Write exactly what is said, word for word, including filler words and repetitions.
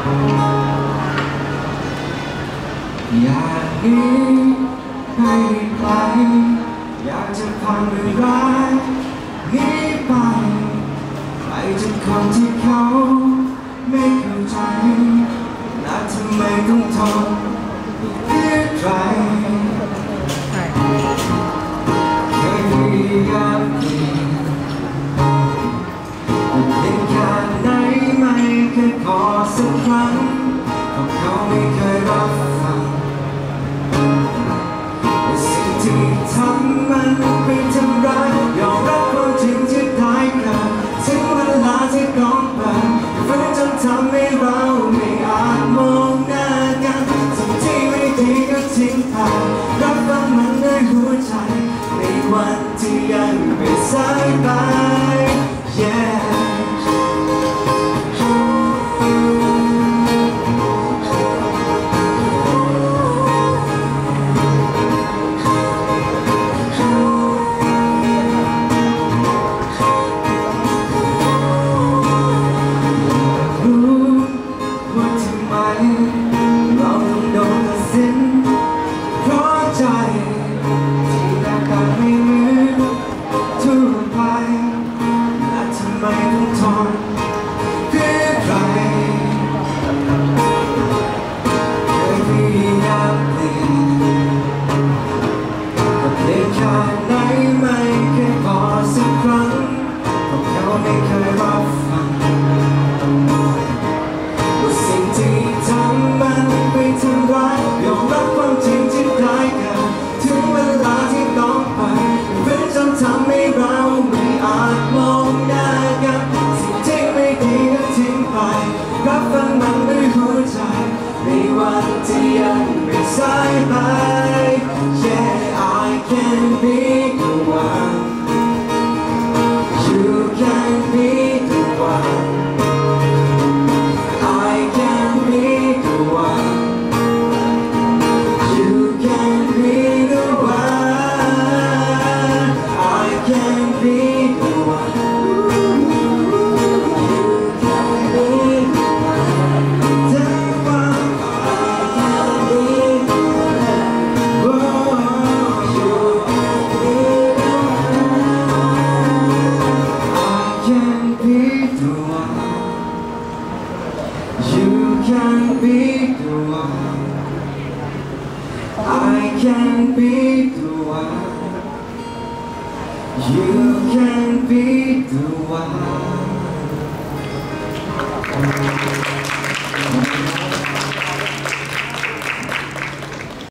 อยากหนีให้ไกลอยากจะผ่านเรื่องร้ายหนีไปไปจากคนที่เขาไม่เข้าใจและทำไมต้องทนเพื่อใครเคยพยายามเปลี่ยนเพียงแค่ไหนไม่เคยขอสักครั้งเพราะเขาไม่เคยรับฟังสิ่งที่ทำมันเป็นทำร้ายยอมรับความจริงที่ท้ายเกิดถึงเวลาที่ต้องเปิดฝืนจนทำให้เราไม่อาจมองหน้ากันสิ่งที่ไม่ดีก็ทิ้งไปรับฟังมันด้วยหัวใจในวันที่ยังไม่สายไป yeahเราต้องโดนตัดสินเพราะใจที่แตกต่างไม่เหมือนทั่วไปและทำไมต้องทนเพื่อใครเคยพยายามเปลี่ยนแต่เปลี่ยนแค่ไหนไม่เคยพอสักครั้งเพราะเขาไม่เคยรับฟังสิ่งที่ทำมันไปทำร้ายยอมรับความจริงที่ร้ายเกินถึงเวลาที่ต้องไปฝืนจนทำให้เราไม่อาจมองหน้ากันสิ่งที่ไม่ดีก็ทิ้งไปรับฟังมันด้วยหัวใจในวันที่ยังไม่สายไป Yeah I can be the one You can be the one You can be the one. I can be the one. You can be the one.